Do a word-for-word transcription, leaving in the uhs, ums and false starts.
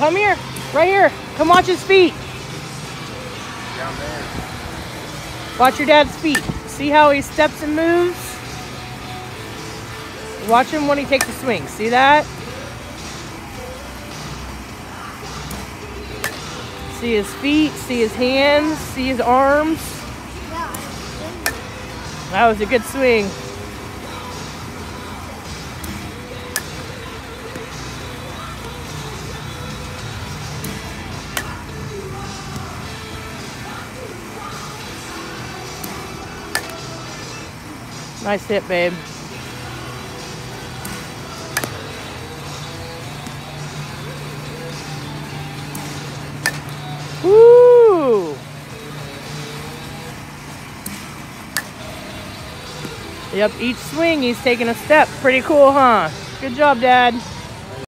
Come here. Right here. Come watch his feet. Down there. Watch your dad's feet. See how he steps and moves? Watch him when he takes a swing. See that? See his feet, see his hands, see his arms. That was a good swing. Nice hit, babe. Woo! Yep, each swing he's taking a step. Pretty cool, huh? Good job, Dad.